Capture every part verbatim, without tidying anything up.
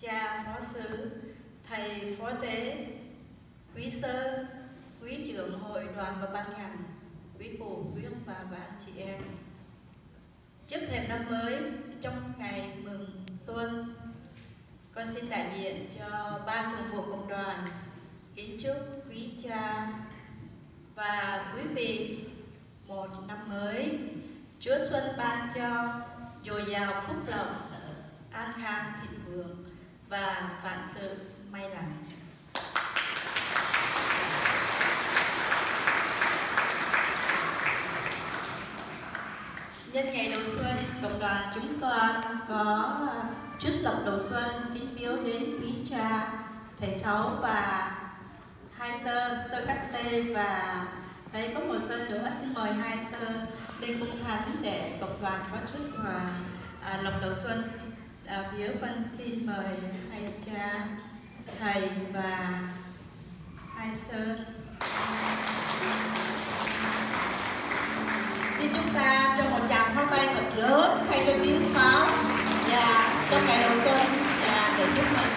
cha phó xứ, thầy phó tế, quý sơ, quý trưởng hội đoàn và ban ngành, quý cụ, quý ông bà và anh chị em. Trước thềm năm mới, trong ngày mừng xuân, con xin đại diện cho ban thường vụ cộng đoàn kính chúc quý cha và quý vị một năm mới Chúa Xuân ban cho dồi dào phúc lộc, an khang thịnh vượng và vạn sự may lành. Nhân ngày đầu xuân, cộng đoàn chúng con có chút lộc đầu xuân kính biếu đến quý cha, thầy Sáu và hai sơ, sơ Cát Lê, và thấy có một sơ nữa, xin mời hai sơ lên cung thánh để cộng đoàn có chút quà à, lộc đầu xuân. À, biếu con xin mời hai cha, thầy và hai sơ. Xin chúng ta cho một tràng pháo tay thật lớn thay cho tiếng pháo và trong ngày đầu xuân và để chúc mừng.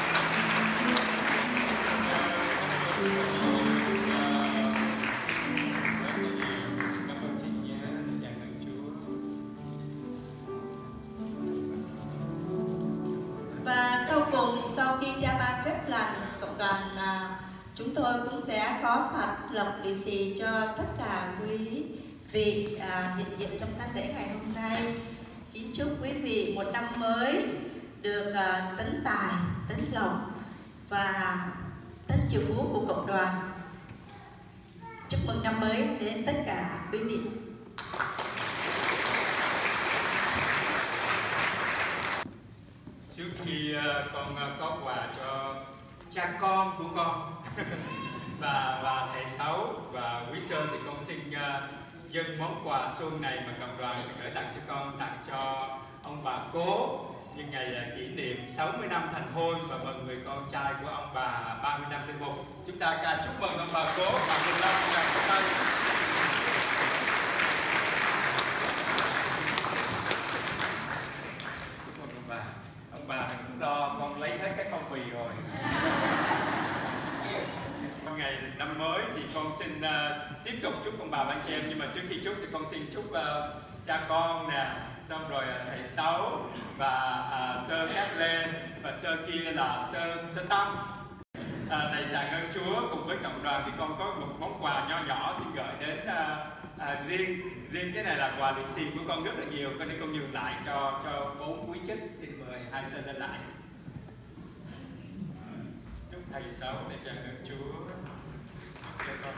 Và sau cùng, sau khi cha ban phép lành, cộng đoàn à, chúng tôi cũng sẽ có phạt lộc lì xì cho tất cả quý vị à, hiện diện trong thánh lễ ngày hôm nay. Kính chúc quý vị một năm mới được à, tấn tài, tấn lộc và tấn triệu phú của cộng đoàn. Chúc mừng năm mới đến tất cả quý vị. Trước khi uh, con uh, có quà cho cha con của con và và thầy Sáu và quý sơ, thì con xin uh, dâng món quà xuân này mà cộng đoàn gửi tặng cho con, tặng cho ông bà cố nhân ngày uh, kỷ niệm sáu mươi năm thành hôn và mừng người con trai của ông bà ba mươi năm linh mục. Chúng ta ca chúc mừng ông bà cố và mừng năm ngày hôm nay. Chúc mừng ông bà. Ông bà đừng lo, con lấy hết cái phong bì rồi. Ngày năm mới thì con xin uh, tiếp tục chúc ông bà anh chị em, nhưng mà trước khi chúc thì con xin chúc uh, cha con nè, xong rồi uh, thầy Sáu và uh, sơ Cát Lê và sơ kia là sơ sơ Tâm. Uh, thầy tràng ơn Chúa cùng với cộng đoàn thì con có một món quà nho nhỏ xin gửi đến uh, uh, riêng riêng cái này là quà lì xì của con rất là nhiều, cho nên con nhường lại cho cho bốn quý chức. Xin mời hai sơ lên lại. Chúc thầy Sáu để tràng ơn Chúa. Cho con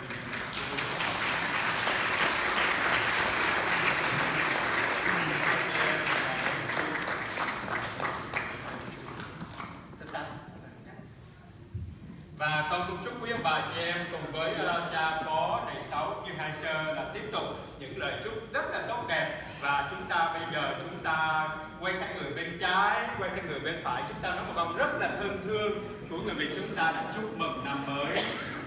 và con cũng chúc quý ông bà chị em cùng với uh, cha phó thầy Sáu như hai sơ là tiếp tục những lời chúc rất là tốt đẹp, và chúng ta bây giờ chúng ta quay sang người bên trái, quay sang người bên phải, chúng ta nói một câu rất là thân thương của người Việt chúng ta là chúc mừng năm mới.